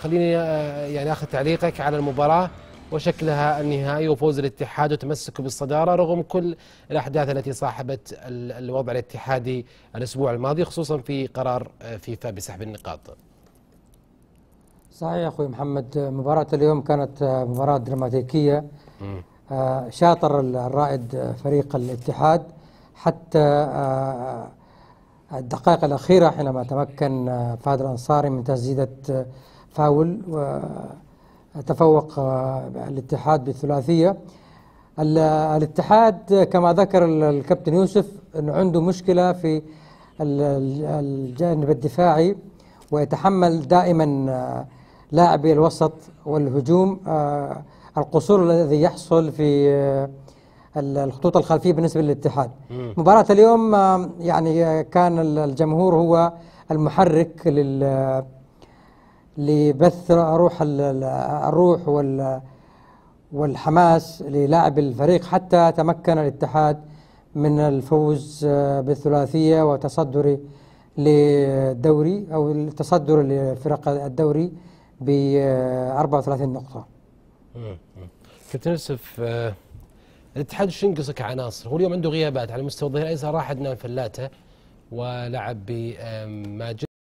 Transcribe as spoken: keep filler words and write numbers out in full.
خليني يعني اخذ تعليقك على المباراه وشكلها النهائي وفوز الاتحاد وتمسكه بالصداره رغم كل الاحداث التي صاحبت الوضع الاتحادي الاسبوع الماضي، خصوصا في قرار فيفا بسحب النقاط. صحيح اخوي محمد، مباراة اليوم كانت مباراة دراماتيكية. شاطر الرائد فريق الاتحاد حتى الدقائق الأخيرة حينما تمكن فهد الأنصاري من تسديدة فاول وتفوق الاتحاد بالثلاثية. الاتحاد كما ذكر الكابتن يوسف أنه عنده مشكلة في الجانب الدفاعي، ويتحمل دائما لاعبي الوسط والهجوم القصور الذي يحصل في الخطوط الخلفية بالنسبة للاتحاد. مباراة اليوم يعني كان الجمهور هو المحرك لل لبث روح الروح وال والحماس للاعب الفريق حتى تمكن الاتحاد من الفوز بالثلاثية وتصدر للدوري أو التصدر لفرق الدوري ب أربعة وثلاثين نقطة. كابتن يوسف، الاتحاد شو ينقصه كعناصر؟ هو اليوم عنده غيابات على مستوى الظهير الايسر، راح عدنان فلاته ولعب بماجد